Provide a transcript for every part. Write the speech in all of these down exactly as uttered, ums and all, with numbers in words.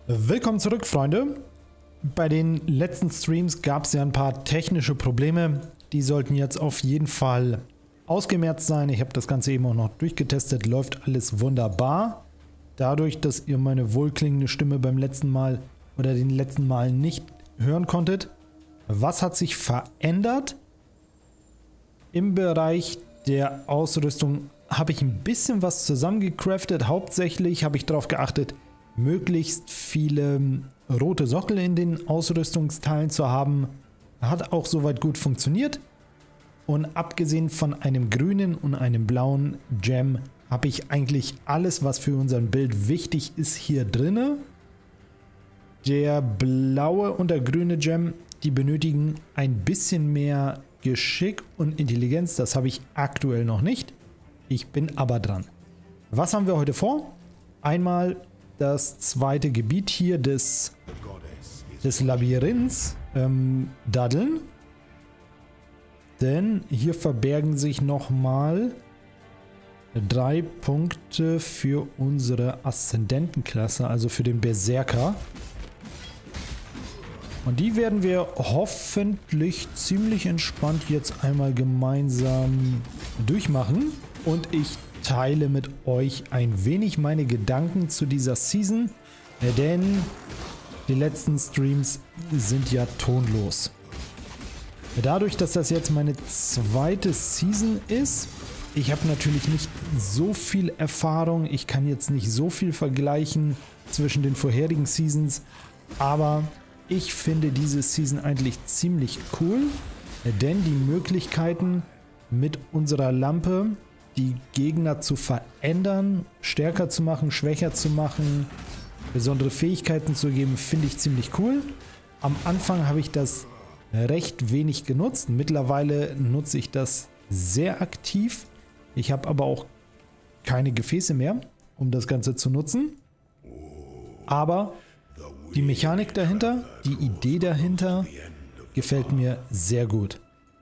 Willkommen zurück, Freunde. Bei den letzten Streams gab es ja ein paar technische Probleme. Die sollten jetzt auf jeden Fall ausgemerzt sein. Ich habe das Ganze eben auch noch durchgetestet. Läuft alles wunderbar. Dadurch, dass ihr meine wohlklingende Stimme beim letzten Mal oder den letzten Mal nicht hören konntet. Was hat sich verändert? Im Bereich der Ausrüstung habe ich ein bisschen was zusammengecraftet. Hauptsächlich habe ich darauf geachtet, möglichst viele rote Sockel in den Ausrüstungsteilen zu haben. Hat auch soweit gut funktioniert. Und abgesehen von einem grünen und einem blauen Gem habe ich eigentlich alles, was für unseren Bild wichtig ist, hier drinne. Der blaue und der grüne Gem, die benötigen ein bisschen mehr Geschick und Intelligenz. Das habe ich aktuell noch nicht. Ich bin aber dran. Was haben wir heute vor? Einmal das zweite Gebiet hier des, des Labyrinths ähm, daddeln. Denn hier verbergen sich nochmal drei Punkte für unsere Aszendentenklasse, also für den Berserker. Und die werden wir hoffentlich ziemlich entspannt jetzt einmal gemeinsam durchmachen. Und ich teile mit euch ein wenig meine Gedanken zu dieser Season, denn die letzten Streams sind ja tonlos. Dadurch, dass das jetzt meine zweite Season ist, ich habe natürlich nicht so viel Erfahrung, ich kann jetzt nicht so viel vergleichen zwischen den vorherigen Seasons, aber ich finde diese Season eigentlich ziemlich cool, denn die Möglichkeiten mit unserer Lampe, die Gegner zu verändern, stärker zu machen, schwächer zu machen, besondere Fähigkeiten zu geben, finde ich ziemlich cool. Am Anfang habe ich das recht wenig genutzt. Mittlerweile nutze ich das sehr aktiv. Ich habe aber auch keine Gefäße mehr, um das Ganze zu nutzen. Aber die Mechanik dahinter, die Idee dahinter gefällt mir sehr gut.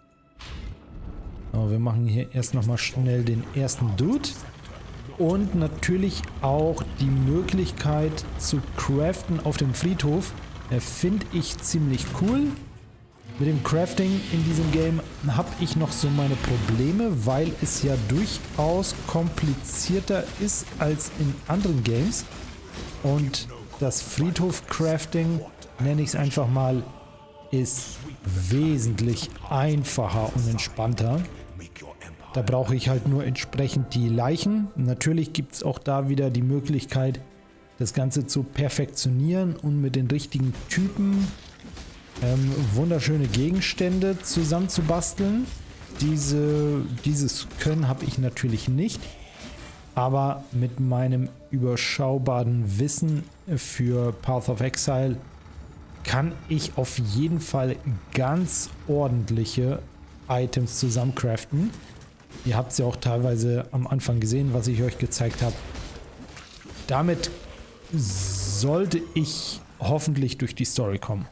So, wir machen hier erst nochmal schnell den ersten Dude. Und natürlich auch die Möglichkeit zu craften auf dem Friedhof. Äh, finde ich ziemlich cool. Mit dem Crafting in diesem Game habe ich noch so meine Probleme, weil es ja durchaus komplizierter ist als in anderen Games. Und das Friedhof-Crafting, nenne ich es einfach mal, ist wesentlich einfacher und entspannter. Da brauche ich halt nur entsprechend die Leichen. Natürlich gibt es auch da wieder die Möglichkeit, das Ganze zu perfektionieren und mit den richtigen Typen ähm, wunderschöne Gegenstände zusammenzubasteln. Diese, dieses Können habe ich natürlich nicht. Aber mit meinem überschaubaren Wissen für Path of Exile kann ich auf jeden Fall ganz ordentliche Items zusammencraften. Ihr habt es ja auch teilweise am Anfang gesehen, was ich euch gezeigt habe. Damit sollte ich hoffentlich durch die Story kommen.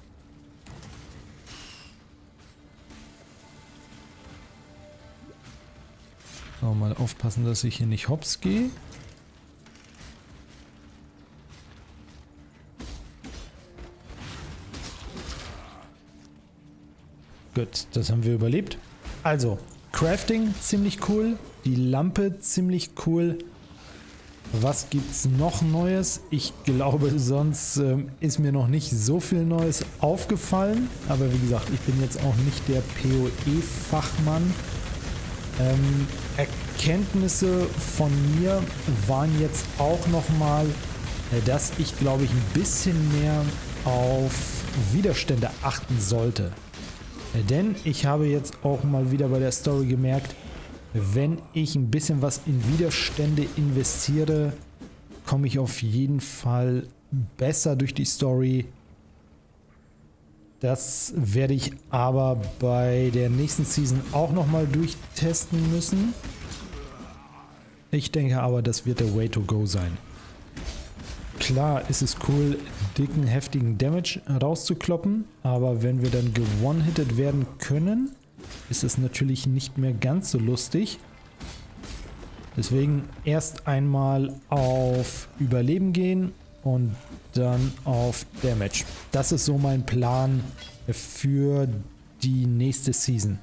So, mal aufpassen, dass ich hier nicht hops gehe. Gut, das haben wir überlebt. Also, Crafting ziemlich cool, die Lampe ziemlich cool. Was gibt's noch Neues? Ich glaube, sonst ähm, ist mir noch nicht so viel Neues aufgefallen. Aber wie gesagt, ich bin jetzt auch nicht der P O E-Fachmann. Ähm, Erkenntnisse von mir waren jetzt auch nochmal, dass ich, glaube ich, ein bisschen mehr auf Widerstände achten sollte. Denn ich habe jetzt auch mal wieder bei der Story gemerkt, wenn ich ein bisschen was in Widerstände investiere, komme ich auf jeden Fall besser durch die Story. Das werde ich aber bei der nächsten Season auch nochmal durchtesten müssen. Ich denke aber, das wird der Way to go sein. Klar ist es cool, dicken, heftigen Damage rauszukloppen, aber wenn wir dann gewone-hitted werden können, ist es natürlich nicht mehr ganz so lustig. Deswegen erst einmal auf Überleben gehen und dann auf Damage. Das ist so mein Plan für die nächste Season.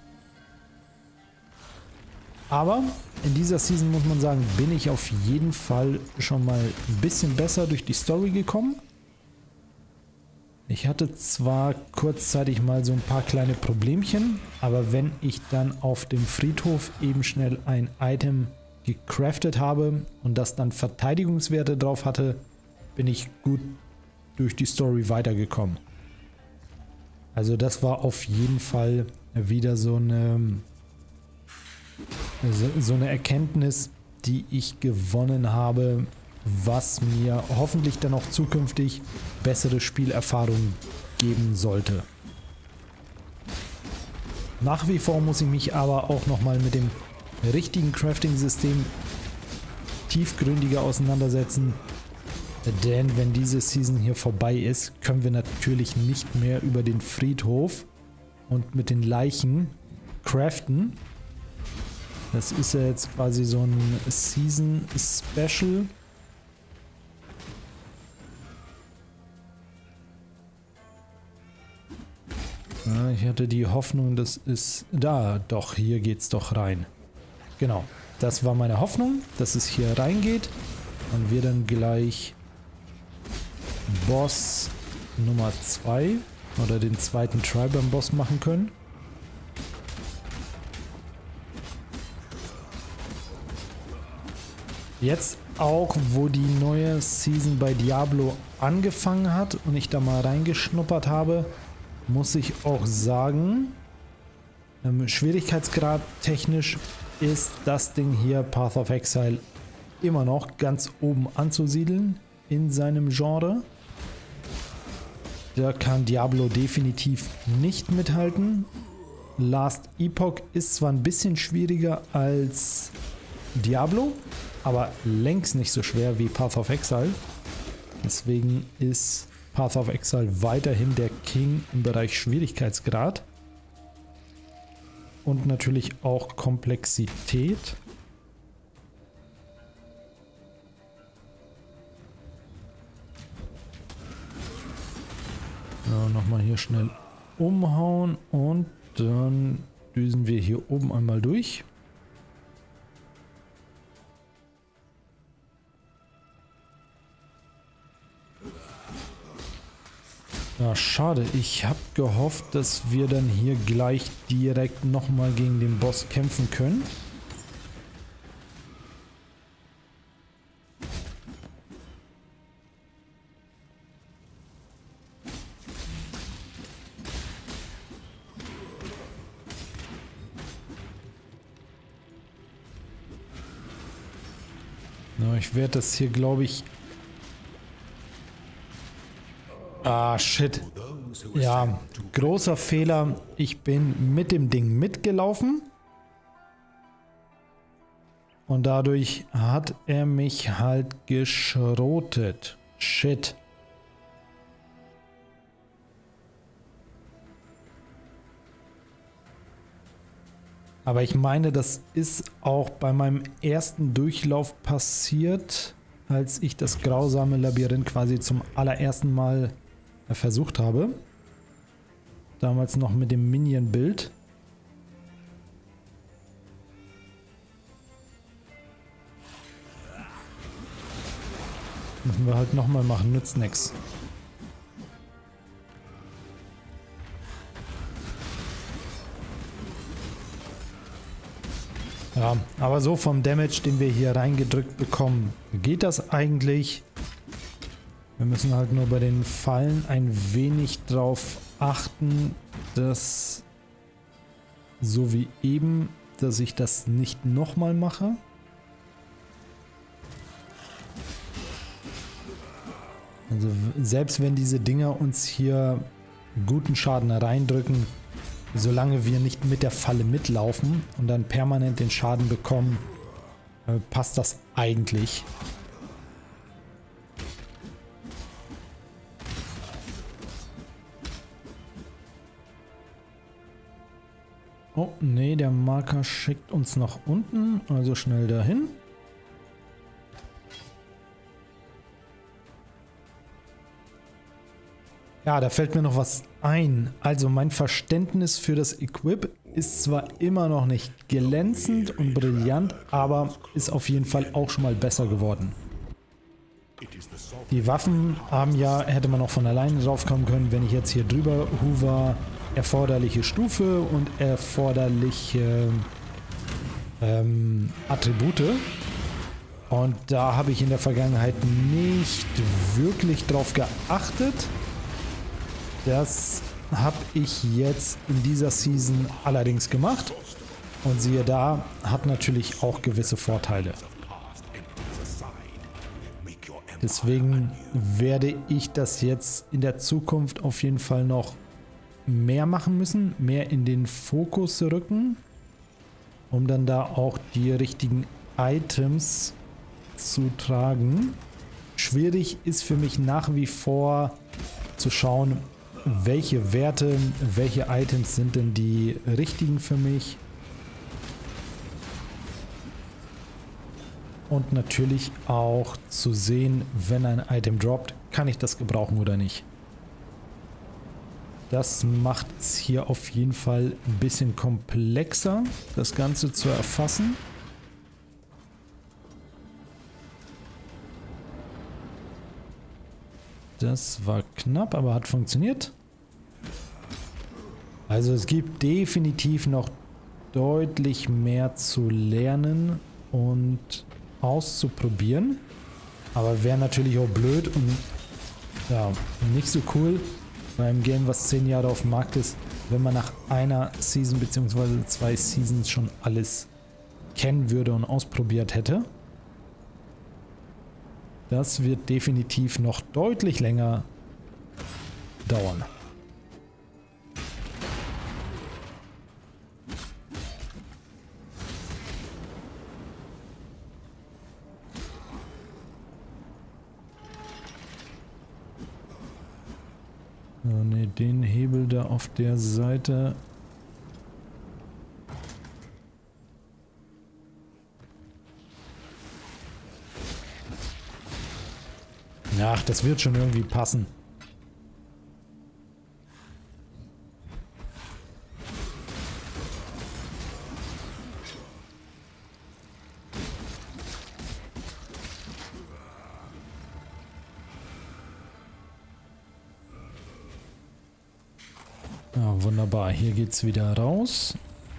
Aber in dieser Season muss man sagen, bin ich auf jeden Fall schon mal ein bisschen besser durch die Story gekommen. Ich hatte zwar kurzzeitig mal so ein paar kleine Problemchen, aber wenn ich dann auf dem Friedhof eben schnell ein Item gecraftet habe und das dann Verteidigungswerte drauf hatte, bin ich gut durch die Story weitergekommen. Also das war auf jeden Fall wieder so eine, so eine Erkenntnis, die ich gewonnen habe, was mir hoffentlich dann auch zukünftig bessere Spielerfahrung geben sollte. Nach wie vor muss ich mich aber auch nochmal mit dem richtigen Crafting-System tiefgründiger auseinandersetzen, denn wenn diese Season hier vorbei ist, können wir natürlich nicht mehr über den Friedhof und mit den Leichen craften. Das ist ja jetzt quasi so ein Season-Special. Ja, ich hatte die Hoffnung, das ist... Da, doch, hier geht's doch rein. Genau, das war meine Hoffnung, dass es hier reingeht und wir dann gleich Boss Nummer zwei oder den zweiten Try beim Boss machen können. Jetzt auch, wo die neue Season bei Diablo angefangen hat und ich da mal reingeschnuppert habe, muss ich auch sagen, ähm, Schwierigkeitsgrad technisch ist das Ding hier, Path of Exile, immer noch ganz oben anzusiedeln in seinem Genre. Da kann Diablo definitiv nicht mithalten. Last Epoch ist zwar ein bisschen schwieriger als Diablo, aber längst nicht so schwer wie Path of Exile. Deswegen ist Path of Exile weiterhin der King im Bereich Schwierigkeitsgrad. Und natürlich auch Komplexität. Ja, nochmal hier schnell umhauen und dann düsen wir hier oben einmal durch. Ja, schade. Ich habe gehofft, dass wir dann hier gleich direkt nochmal gegen den Boss kämpfen können. Na, ich werde das hier, glaube ich... Ah, shit. Ja, großer Fehler. Ich bin mit dem Ding mitgelaufen. Und dadurch hat er mich halt geschrotet. Shit. Aber ich meine, das ist auch bei meinem ersten Durchlauf passiert, als ich das grausame Labyrinth quasi zum allerersten Mal versucht habe. Damals noch mit dem Minion-Bild. Müssen wir halt nochmal machen, nützt nix. Ja, aber so vom Damage, den wir hier reingedrückt bekommen, geht das eigentlich. Wir müssen halt nur bei den Fallen ein wenig drauf achten, dass so wie eben, dass ich das nicht nochmal mache. Also selbst wenn diese Dinger uns hier guten Schaden reindrücken, solange wir nicht mit der Falle mitlaufen und dann permanent den Schaden bekommen, passt das eigentlich. Oh, nee, der Marker schickt uns nach unten, also schnell dahin. Ja, da fällt mir noch was ein. Also mein Verständnis für das Equip ist zwar immer noch nicht glänzend und brillant, aber ist auf jeden Fall auch schon mal besser geworden. Die Waffen haben ja, hätte man auch von alleine drauf kommen können, wenn ich jetzt hier drüber hover, erforderliche Stufe und erforderliche ähm, Attribute. Und da habe ich in der Vergangenheit nicht wirklich drauf geachtet. Das habe ich jetzt in dieser Season allerdings gemacht. Und siehe da, hat natürlich auch gewisse Vorteile. Deswegen werde ich das jetzt in der Zukunft auf jeden Fall noch mehr machen müssen, mehr in den Fokus rücken, um dann da auch die richtigen Items zu tragen. Schwierig ist für mich nach wie vor zu schauen, welche Werte, welche Items sind denn die richtigen für mich. Und natürlich auch zu sehen, wenn ein Item droppt, kann ich das gebrauchen oder nicht. Das macht es hier auf jeden Fall ein bisschen komplexer, das Ganze zu erfassen. Das war knapp, aber hat funktioniert. Also es gibt definitiv noch deutlich mehr zu lernen und auszuprobieren. Aber wäre natürlich auch blöd und ja, nicht so cool beim Game, was zehn Jahre auf dem Markt ist, wenn man nach einer Season bzw. zwei Seasons schon alles kennen würde und ausprobiert hätte. Das wird definitiv noch deutlich länger dauern. Oh ne, den Hebel da auf der Seite. Ach, das wird schon irgendwie passen. Ja, wunderbar. Hier geht's wieder raus.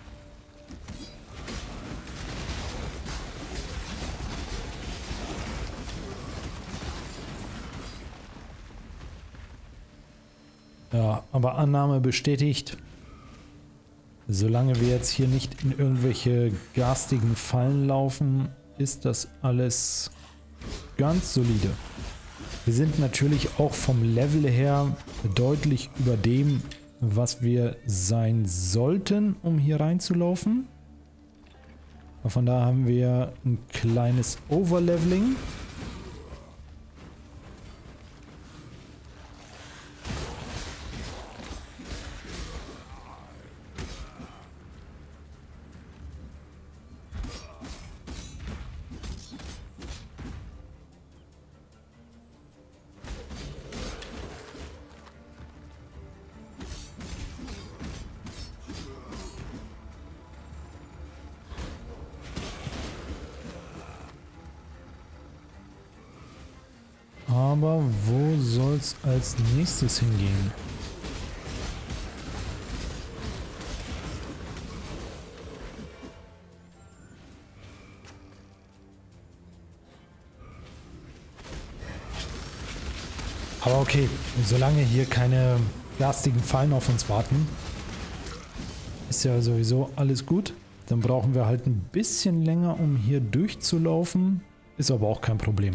Ja, aber Annahme bestätigt. Solange wir jetzt hier nicht in irgendwelche garstigen Fallen laufen, ist das alles ganz solide. Wir sind natürlich auch vom Level her deutlich über dem, was wir sein sollten, um hier reinzulaufen. Von da haben wir ein kleines Overleveling. Aber wo soll es als nächstes hingehen? Aber okay, solange hier keine garstigen Fallen auf uns warten, ist ja sowieso alles gut. Dann brauchen wir halt ein bisschen länger, um hier durchzulaufen. Ist aber auch kein Problem.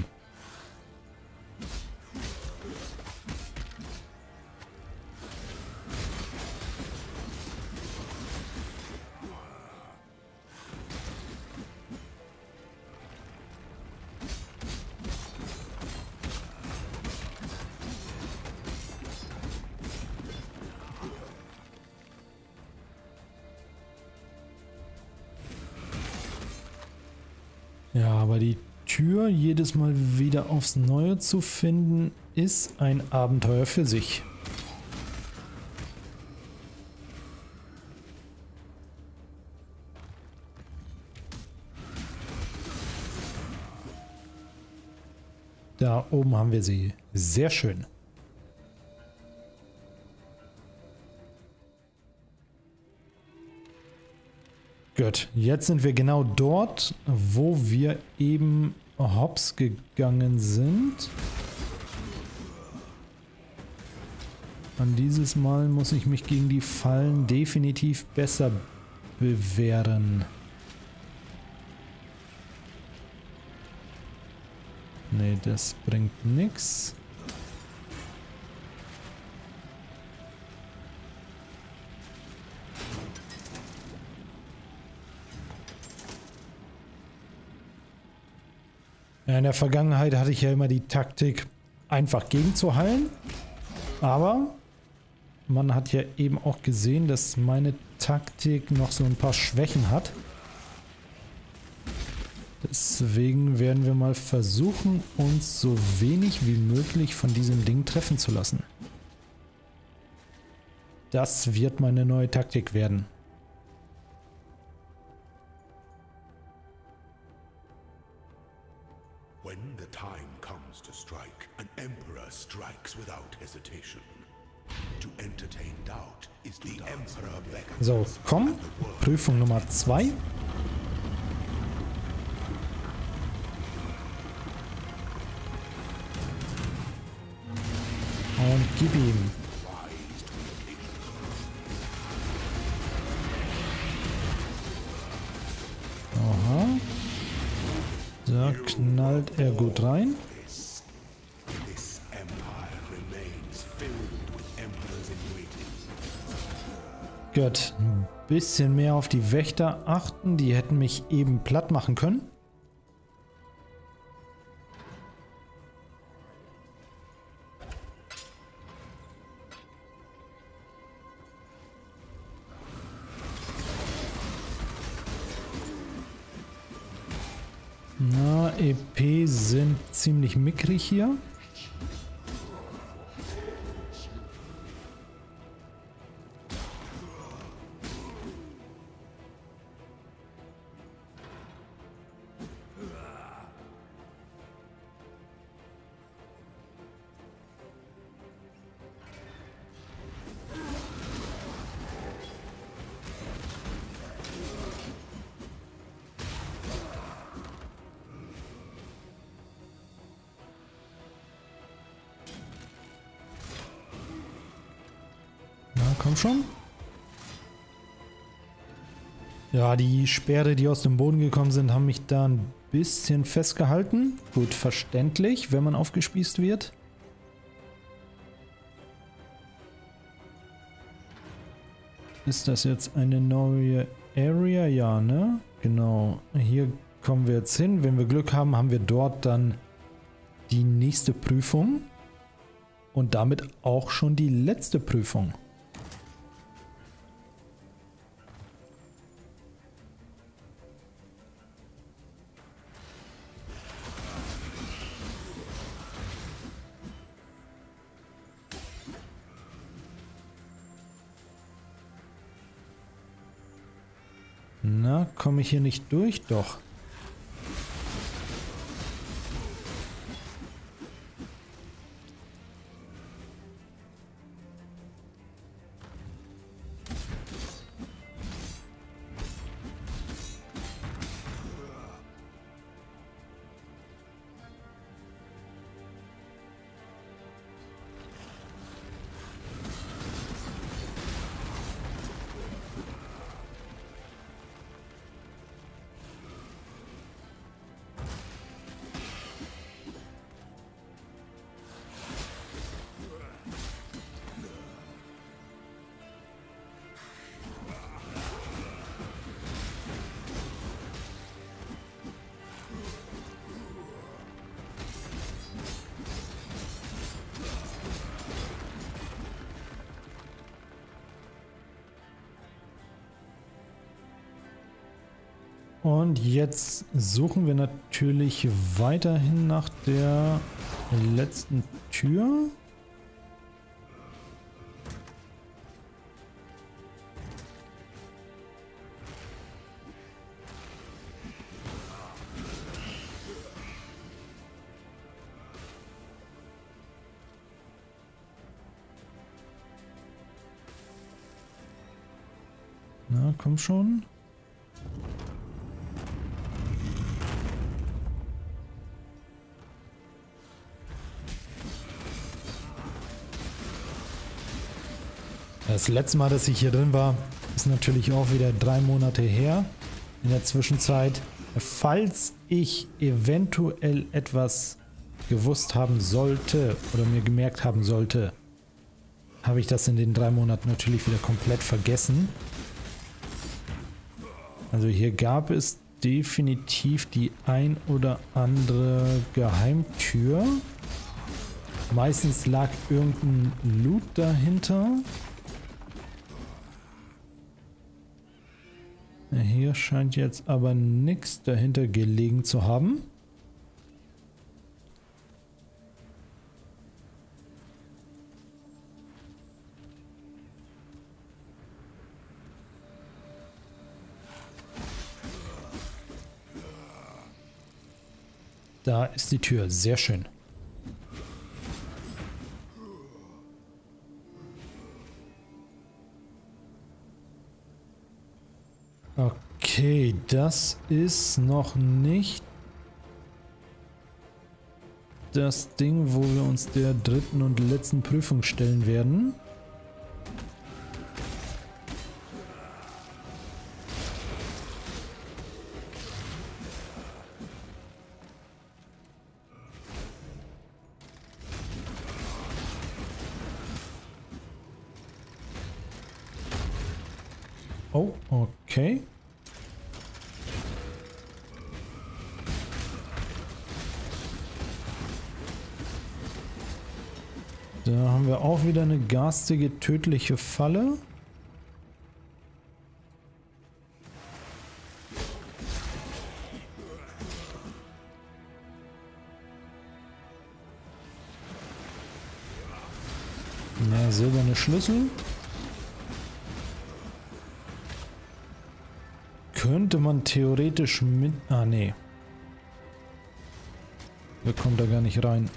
Ja, aber die Tür jedes Mal wieder aufs Neue zu finden, ist ein Abenteuer für sich. Da oben haben wir sie. Sehr schön. Gut, jetzt sind wir genau dort, wo wir eben hops gegangen sind. Und dieses Mal muss ich mich gegen die Fallen definitiv besser bewähren. Nee, das bringt nichts. Ja, in der Vergangenheit hatte ich ja immer die Taktik, einfach gegenzuheilen. Aber man hat ja eben auch gesehen, dass meine Taktik noch so ein paar Schwächen hat. Deswegen werden wir mal versuchen, uns so wenig wie möglich von diesem Ding treffen zu lassen. Das wird meine neue Taktik werden. When the time comes to strike, an emperor strikes without hesitation. To entertain doubt is the emperor beckons. So, komm. Prüfung Nummer zwei. Und gib ihm. Aha. Da knallt er gut rein. Gut, ein bisschen mehr auf die Wächter achten. Die hätten mich eben platt machen können. Na, E P sind ziemlich mickrig hier. Komm schon. Ja, die Speere, die aus dem Boden gekommen sind, haben mich da ein bisschen festgehalten. Gut, verständlich, wenn man aufgespießt wird. Ist das jetzt eine neue Area? Ja, ne? Genau. Hier kommen wir jetzt hin. Wenn wir Glück haben, haben wir dort dann die nächste Prüfung. Und damit auch schon die letzte Prüfung. Na, komme ich hier nicht durch? Doch. Und jetzt suchen wir natürlich weiterhin nach der letzten Tür. Na, komm schon. Das letzte Mal, dass ich hier drin war, ist natürlich auch wieder drei Monate her. In der Zwischenzeit, falls ich eventuell etwas gewusst haben sollte oder mir gemerkt haben sollte, habe ich das in den drei Monaten natürlich wieder komplett vergessen. Also hier gab es definitiv die ein oder andere Geheimtür. Meistens lag irgendein Loot dahinter. Hier scheint jetzt aber nichts dahinter gelegen zu haben. Da ist die Tür, sehr schön. Okay, das ist noch nicht das Ding, wo wir uns der dritten und letzten Prüfung stellen werden. Oh, okay. Da haben wir auch wieder eine garstige, tödliche Falle. Ja, silberne Schlüssel. Könnte man theoretisch mit... Ah, nee. Wir kommen da gar nicht rein.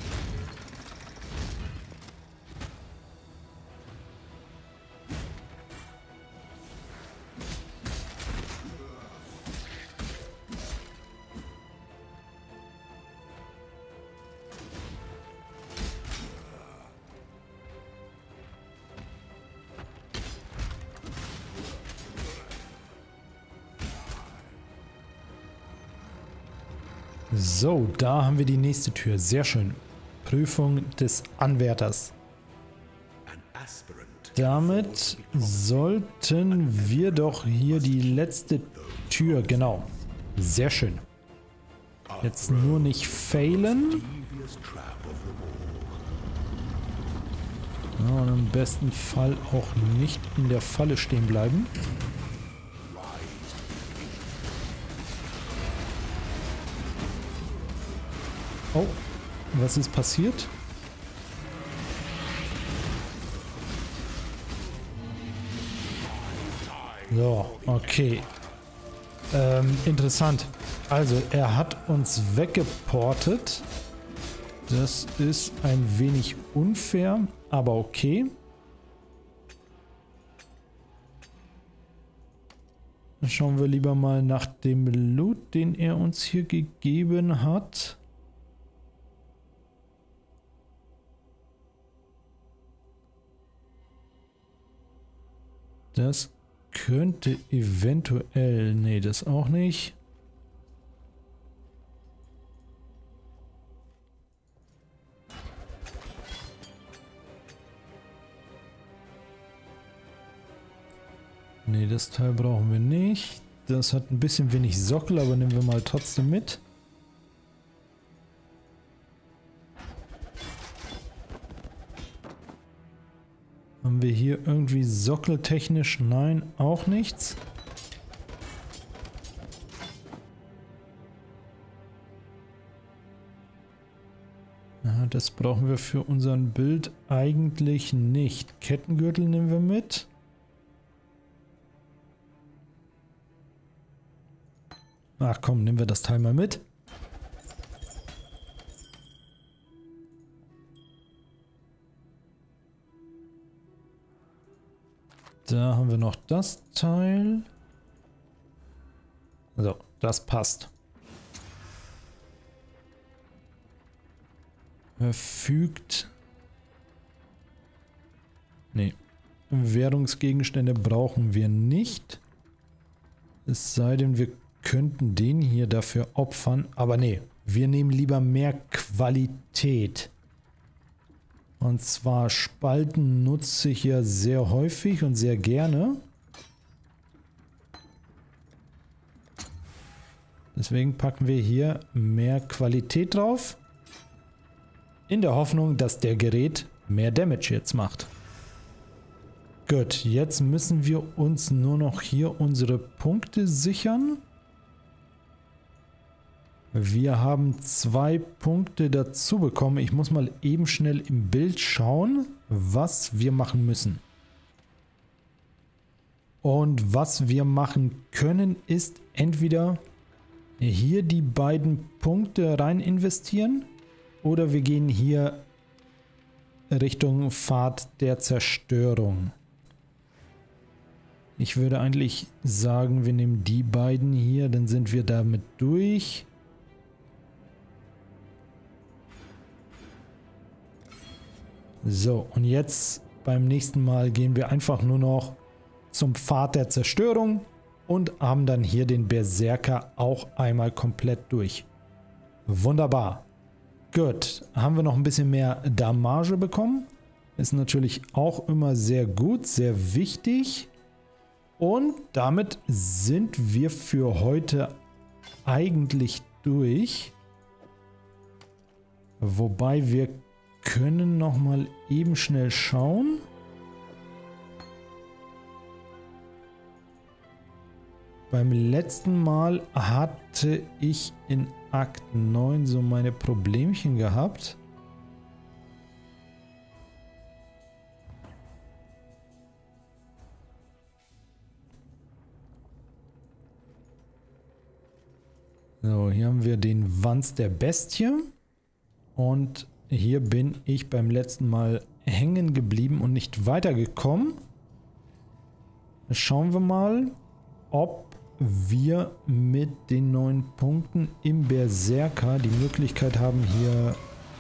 So, da haben wir die nächste Tür. Sehr schön. Prüfung des Anwärters. Damit sollten wir doch hier die letzte Tür, genau. Sehr schön. Jetzt nur nicht failen. Ja, und im besten Fall auch nicht in der Falle stehen bleiben. Oh, was ist passiert? So, okay. Ähm, interessant. Also, er hat uns weggeportet. Das ist ein wenig unfair, aber okay. Dann schauen wir lieber mal nach dem Loot, den er uns hier gegeben hat. Das könnte eventuell... Nee, das auch nicht. Nee, das Teil brauchen wir nicht. Das hat ein bisschen wenig Sockel, aber nehmen wir mal trotzdem mit. Haben wir hier irgendwie sockeltechnisch? Nein, auch nichts. Ja, das brauchen wir für unseren Bild eigentlich nicht. Kettengürtel nehmen wir mit. Ach komm, nehmen wir das Teil mal mit. Da haben wir noch das Teil. So, das passt. Verfügt. Nee. Währungsgegenstände brauchen wir nicht. Es sei denn, wir könnten den hier dafür opfern. Aber nee, wir nehmen lieber mehr Qualität. Und zwar Spalten nutze ich ja sehr häufig und sehr gerne. Deswegen packen wir hier mehr Qualität drauf. In der Hoffnung, dass der Gerät mehr Damage jetzt macht. Gut, jetzt müssen wir uns nur noch hier unsere Punkte sichern. Wir haben zwei Punkte dazu bekommen. Ich muss mal eben schnell im Bild schauen, was wir machen müssen. Und was wir machen können, ist entweder hier die beiden Punkte rein investieren oder wir gehen hier Richtung Pfad der Zerstörung. Ich würde eigentlich sagen, wir nehmen die beiden hier, dann sind wir damit durch. So, und jetzt beim nächsten Mal gehen wir einfach nur noch zum Pfad der Zerstörung und haben dann hier den Berserker auch einmal komplett durch. Wunderbar. Gut, haben wir noch ein bisschen mehr Damage bekommen. Ist natürlich auch immer sehr gut, sehr wichtig. Und damit sind wir für heute eigentlich durch. Wobei wir können noch mal eben schnell schauen. Beim letzten Mal hatte ich in Akt neun so meine Problemchen gehabt. So, hier haben wir den Wanz der Bestie. Und hier bin ich beim letzten Mal hängen geblieben und nicht weitergekommen. Schauen wir mal, ob wir mit den neuen Punkten im Berserker die Möglichkeit haben, hier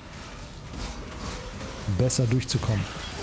besser durchzukommen.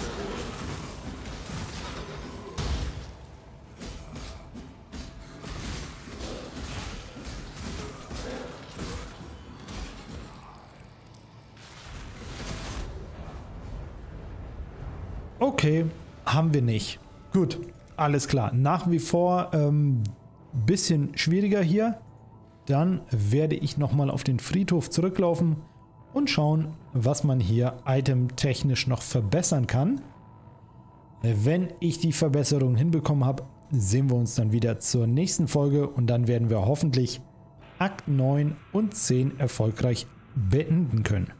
Okay, haben wir nicht. Gut, alles klar. Nach wie vor ähm, bisschen schwieriger hier. Dann werde ich nochmal auf den Friedhof zurücklaufen und schauen, was man hier itemtechnisch noch verbessern kann. Wenn ich die Verbesserung hinbekommen habe, sehen wir uns dann wieder zur nächsten Folge und dann werden wir hoffentlich Akt neun und zehn erfolgreich beenden können.